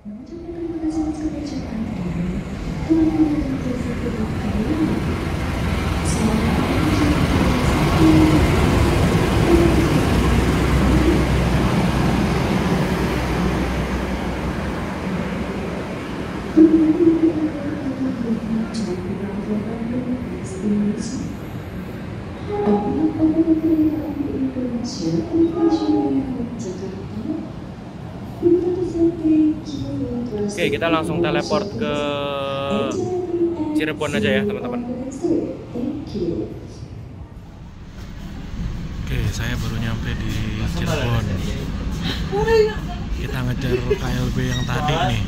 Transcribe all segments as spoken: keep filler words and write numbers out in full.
Oke, kita langsung teleport ke Cirebon aja ya teman-teman. Oke, saya baru nyampe di Cirebon. Kita ngejar K L B yang tadi nih.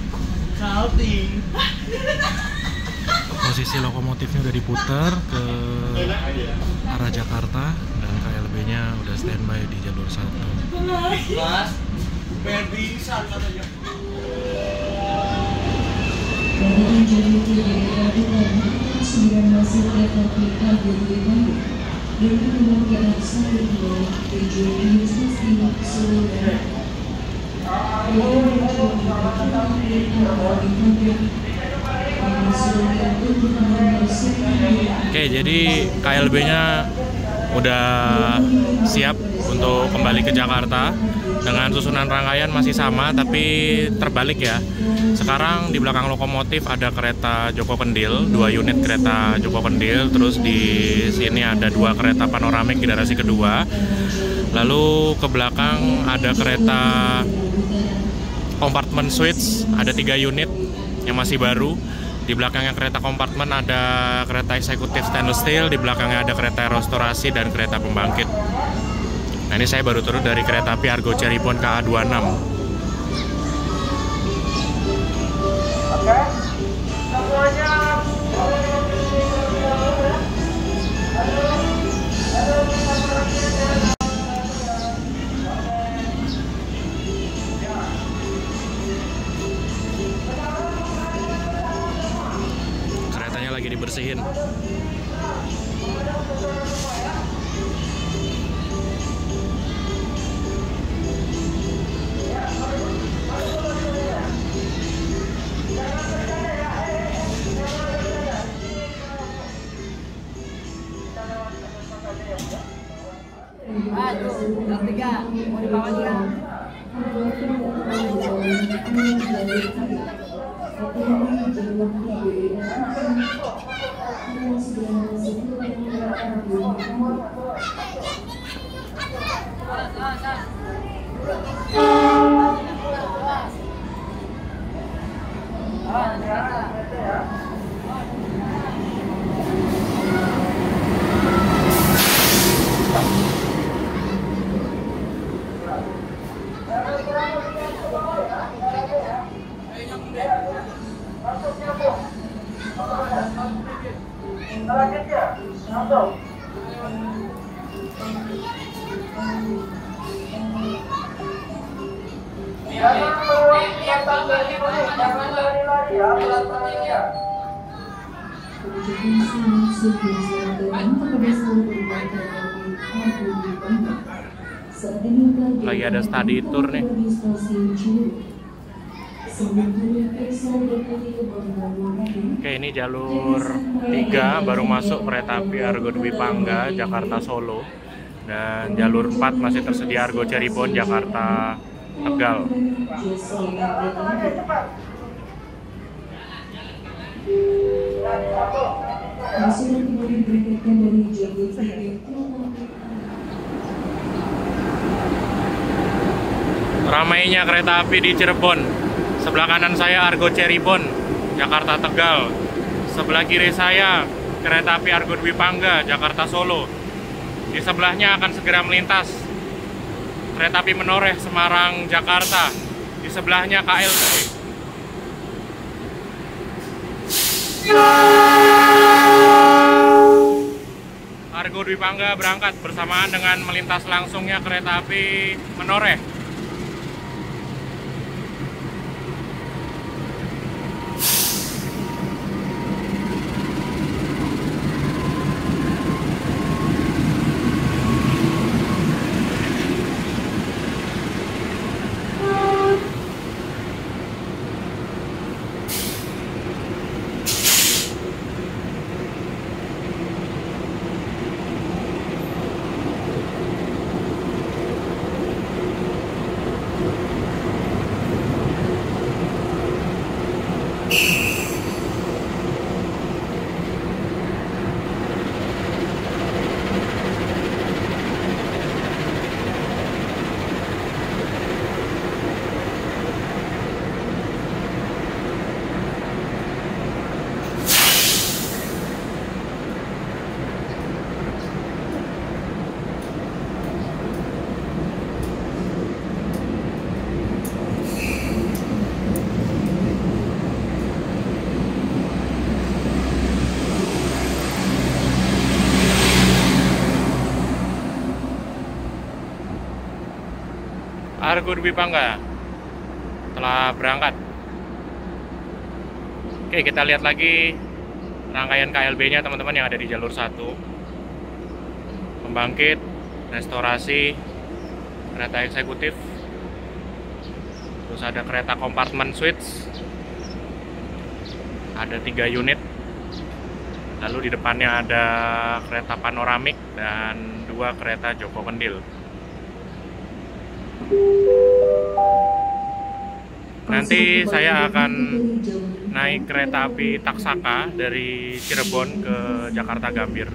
Posisi lokomotifnya udah diputar ke arah Jakarta dan K L B-nya udah standby di jalur satu. Oke, jadi K L B-nya udah siap untuk kembali ke Jakarta dengan susunan rangkaian masih sama tapi terbalik ya. Sekarang di belakang lokomotif ada kereta Joko Kendil, dua unit kereta Joko Kendil, terus di sini ada dua kereta panoramik generasi kedua. Lalu ke belakang ada kereta kompartemen switch, ada tiga unit yang masih baru. Di belakangnya kereta kompartemen ada kereta eksekutif stainless steel, di belakangnya ada kereta restorasi dan kereta pembangkit. Nah, ini saya baru turun dari kereta api Argo Cirebon K A dua puluh enam. Oke, semuanya. Keretanya lagi dibersihin. Aduh, yang tiga, mau dibawa dia. Lagi ada study tour nih. Oke, ini jalur tiga baru masuk kereta api Argo Dwi Pangga Jakarta Solo, dan jalur empat masih tersedia Argo Cirebon Jakarta Tegal. Ramainya kereta api di Cirebon. Sebelah kanan saya Argo Cirebon Jakarta Tegal. Sebelah kiri saya kereta api Argo Dwi Pangga Jakarta Solo. Di sebelahnya akan segera melintas kereta api Menoreh Semarang Jakarta. Di sebelahnya K L B. Argo Dwi Pangga berangkat bersamaan dengan melintas langsungnya kereta api Menoreh. Argo Dwi Pangga telah berangkat. Oke, kita lihat lagi rangkaian K L B-nya teman-teman yang ada di jalur satu. Pembangkit, restorasi, kereta eksekutif, terus ada kereta kompartemen switch, ada tiga unit. Lalu di depannya ada kereta panoramik dan dua kereta Joko Kendil. Nanti saya akan naik kereta api Taksaka dari Cirebon ke Jakarta Gambir.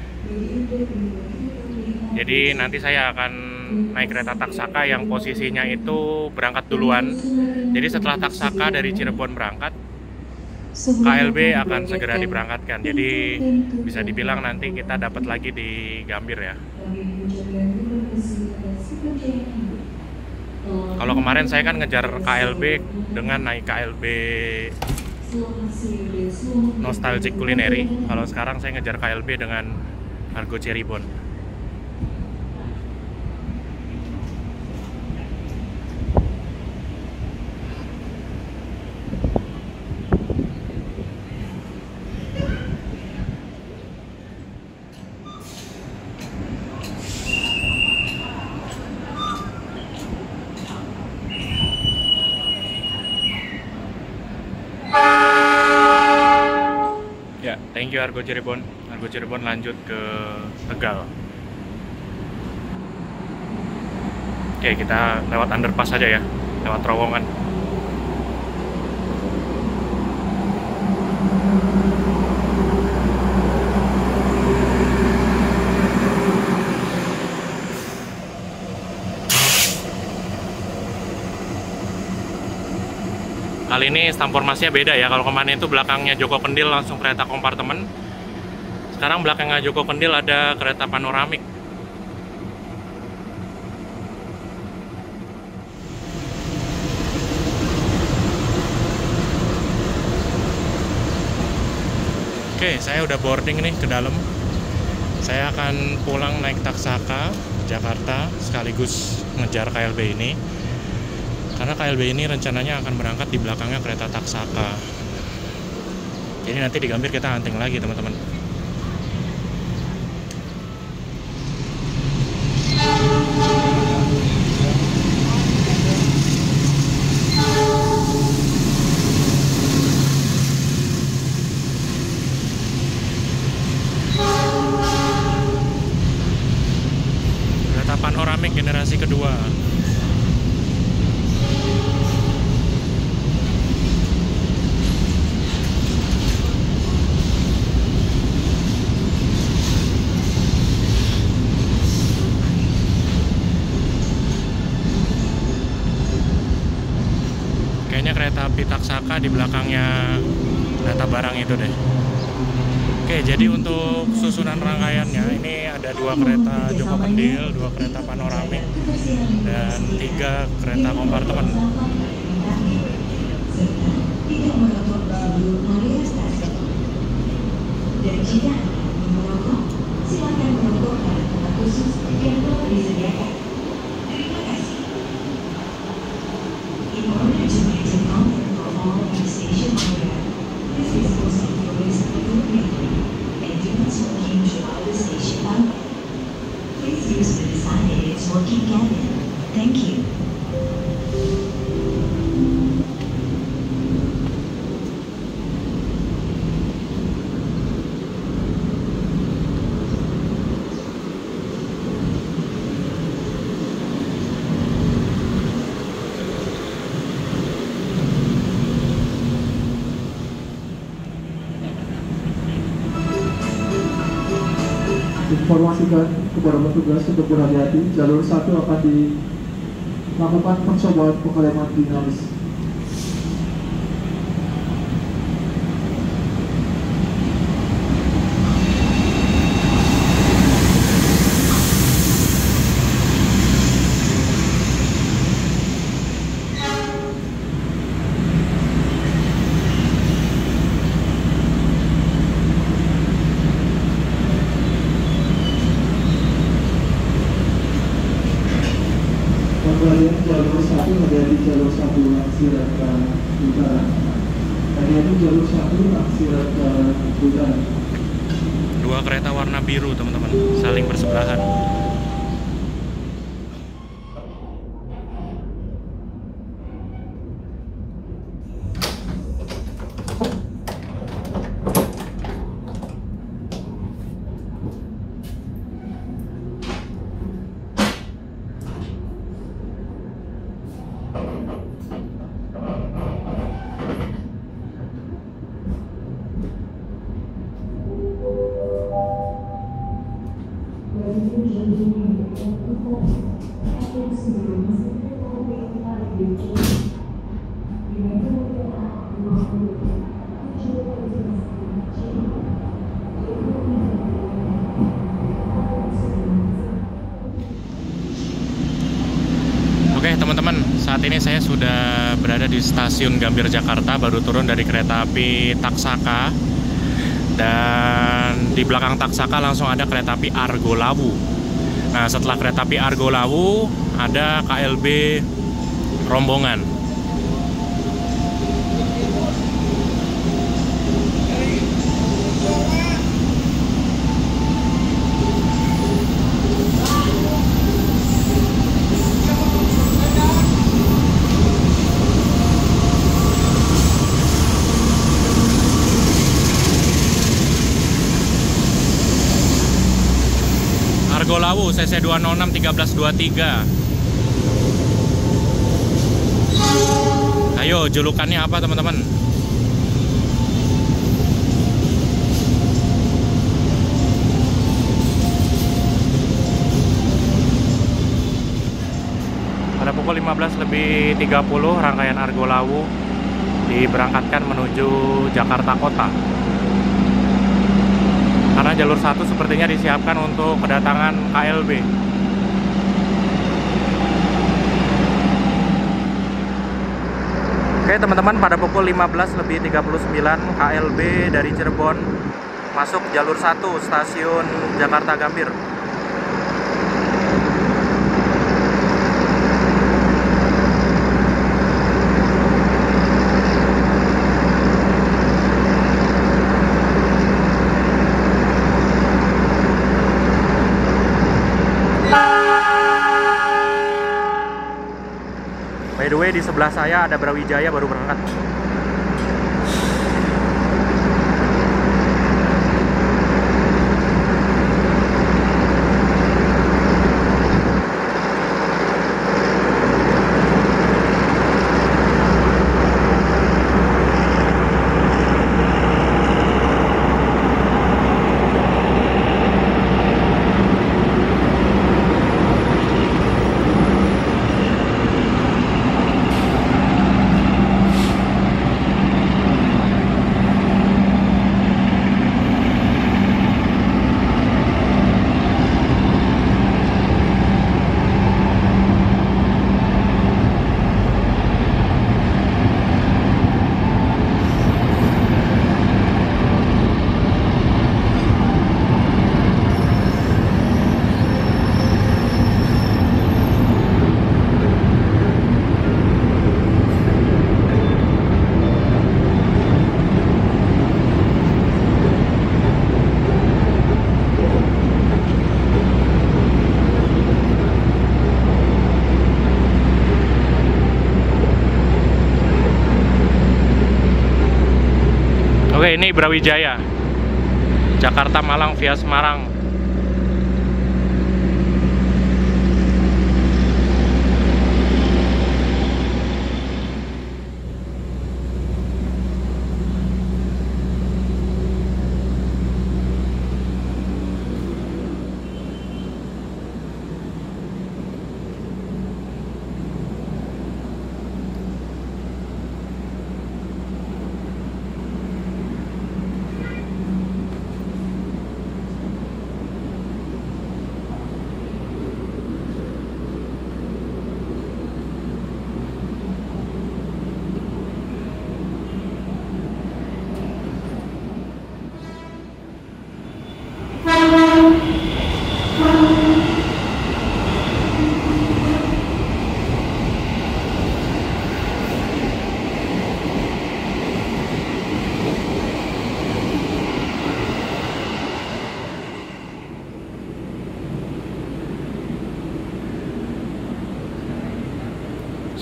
Jadi nanti saya akan naik kereta Taksaka yang posisinya itu berangkat duluan. Jadi setelah Taksaka dari Cirebon berangkat, K L B akan segera diberangkatkan. Jadi bisa dibilang nanti kita dapat lagi di Gambir ya. Kalau kemarin saya kan ngejar K L B dengan naik K L B Nostalgic Culinary. Kalau sekarang saya ngejar K L B dengan Argo Cirebon. Thank you Argo Cirebon. Argo Cirebon lanjut ke Tegal. Oke, kita lewat underpass saja ya, lewat terowongan. Kali ini transformasinya beda ya. Kalau kemarin itu belakangnya Joko Kendil langsung kereta kompartemen. Sekarang belakangnya Joko Kendil ada kereta panoramik. Oke, saya udah boarding nih ke dalam. Saya akan pulang naik Taksaka Jakarta sekaligus ngejar K L B ini. Karena K L B ini rencananya akan berangkat di belakangnya kereta Taksaka. Jadi nanti di Gambir kita hunting lagi teman-teman. Kereta panoramik generasi kedua. Kereta api Taksaka di belakangnya kereta barang itu deh. Oke, jadi untuk susunan rangkaiannya ini ada dua kereta Joko Kendil, dua kereta panoramik, dan tiga kereta kompartemen. Dan jika merokok, silakan merokok pada tempat khusus yang telah disediakan. Terima kasih. In order to maintain comfort for all in station area, please dispose of your waste appropriately and do not smoking throughout the station outlet. Please use the designated smoking cabin. Thank you. informasikan kepada petugas untuk berhati-hati. Jalur satu akan dilakukan percobaan pengereman dinamis. Kemudian jalur satu menjadi jalur satu Laksirat ke utara. Kemudian jalur satu Laksirat ke utara. Dua kereta warna biru teman-teman, saling bersebelahan. Oke teman-teman, saat ini saya sudah berada di stasiun Gambir Jakarta, baru turun dari kereta api Taksaka. Dan di belakang Taksaka langsung ada kereta api Argo Lawu. Nah, setelah kereta api Argo Lawu ada K L B Rombongan. Argo Lawu C C dua nol enam tiga belas dua tiga. Ayo, julukannya apa teman-teman? Pada pukul lima belas lebih tiga puluh rangkaian Argo Lawu diberangkatkan menuju Jakarta Kota. Karena jalur satu sepertinya disiapkan untuk kedatangan K L B. Oke teman-teman, pada pukul lima belas lebih tiga puluh sembilan K L B dari Cirebon masuk jalur satu stasiun Jakarta Gambir. By the way, di sebelah saya ada Brawijaya baru berangkat. Oke, ini Brawijaya, Jakarta Malang via Semarang.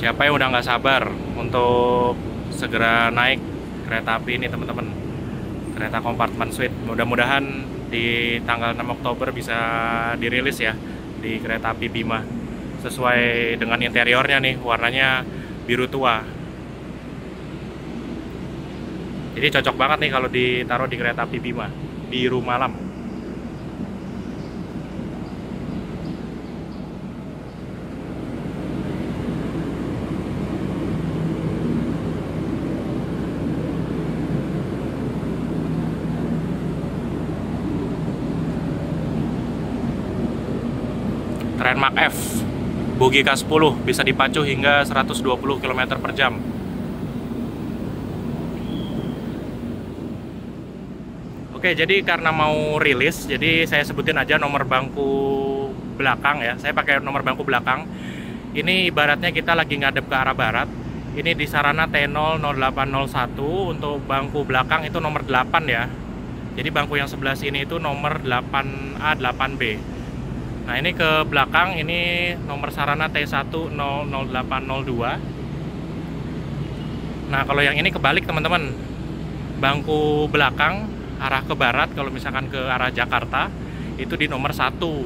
Siapa yang udah nggak sabar untuk segera naik kereta api ini teman-teman, kereta kompartemen suite. Mudah-mudahan di tanggal enam Oktober bisa dirilis ya di kereta api Bima. Sesuai dengan interiornya nih, warnanya biru tua. Jadi cocok banget nih kalau ditaruh di kereta api Bima, biru malam. Tren Mak F bogi K sepuluh bisa dipacu hingga seratus dua puluh kilometer per jam. Oke, jadi karena mau rilis, jadi saya sebutin aja nomor bangku belakang ya. Saya pakai nomor bangku belakang. Ini ibaratnya kita lagi ngadep ke arah barat. Ini di Sarana T nol nol delapan nol satu. Untuk bangku belakang itu nomor delapan ya. Jadi bangku yang sebelah sini itu nomor delapan A delapan B. Nah, ini ke belakang, ini nomor Sarana T satu nol nol delapan nol dua. Nah, kalau yang ini kebalik teman-teman. Bangku belakang arah ke barat, kalau misalkan ke arah Jakarta itu di nomor satu.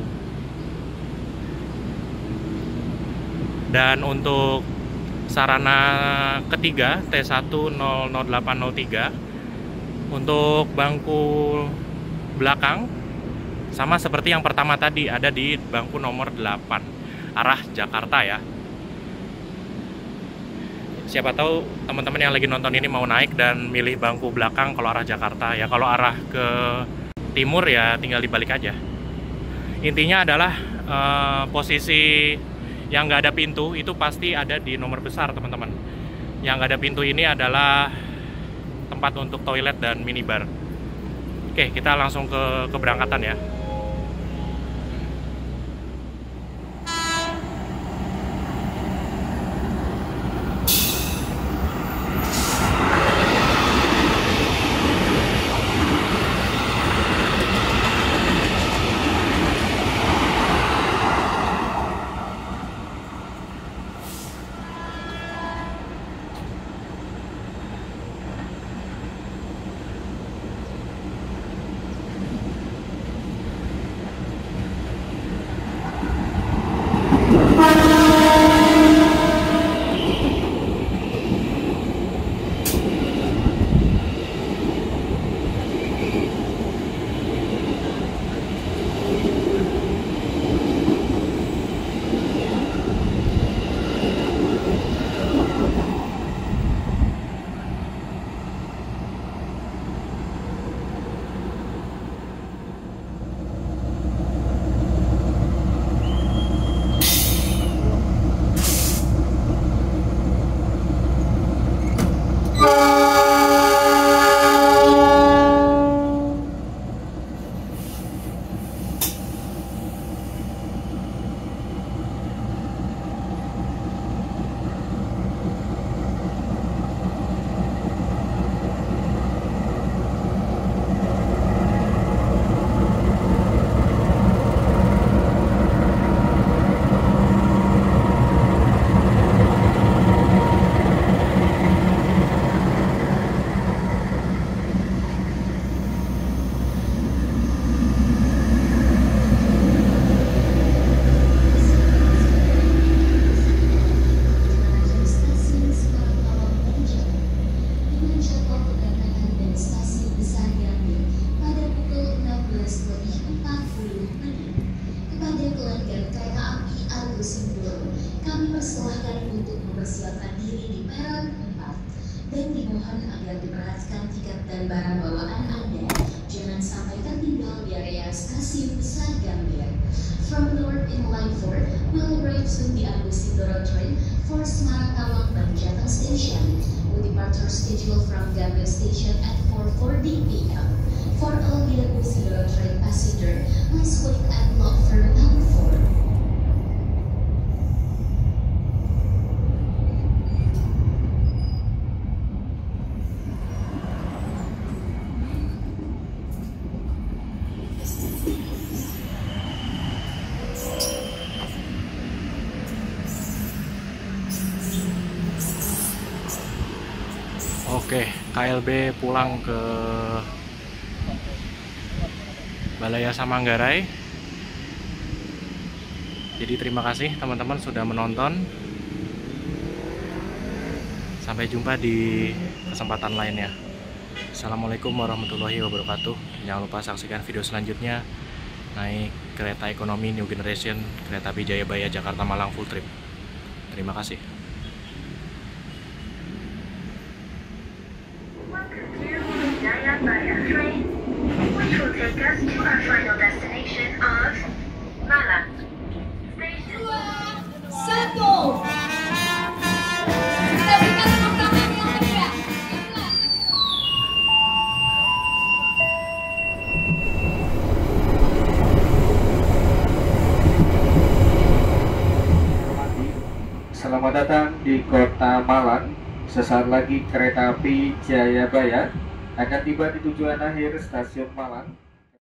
Dan untuk sarana ketiga T satu nol nol delapan nol tiga, untuk bangku belakang sama seperti yang pertama tadi, ada di bangku nomor delapan arah Jakarta ya. Siapa tahu teman-teman yang lagi nonton ini mau naik dan milih bangku belakang kalau arah Jakarta ya. Kalau arah ke timur ya tinggal dibalik aja. Intinya adalah eh, posisi yang nggak ada pintu itu pasti ada di nomor besar teman-teman. Yang nggak ada pintu ini adalah tempat untuk toilet dan minibar. Oke, kita langsung ke keberangkatan ya. dan dimohon agar diperhatikan tiket dan barang bawaan Anda. Jangan sampai tertinggal di area stasiun besar Gambir. From North in Line four, will arrive soon the Agus Sindoro train for Semarang Tawang dan Jateng Station, with departure schedule from Gambir Station at four forty p m For all the Agus Sindoro train passenger, please wait at block Terminal four. Oke, K L B pulang ke Balai Manggarai. Jadi terima kasih teman-teman sudah menonton. Sampai jumpa di kesempatan lainnya. Assalamualaikum warahmatullahi wabarakatuh. Jangan lupa saksikan video selanjutnya naik kereta ekonomi New Generation Kereta Api Jayabaya Jakarta Malang full trip. Terima kasih. Welcome to Jayabaya train, which will take us to our final destination of Malang. Station. Satu. Kita berikan tepuk tangan yang meriah. Selamat datang di Kota Malang. Sesaat lagi kereta api Jayabaya akan tiba di tujuan akhir stasiun Malang.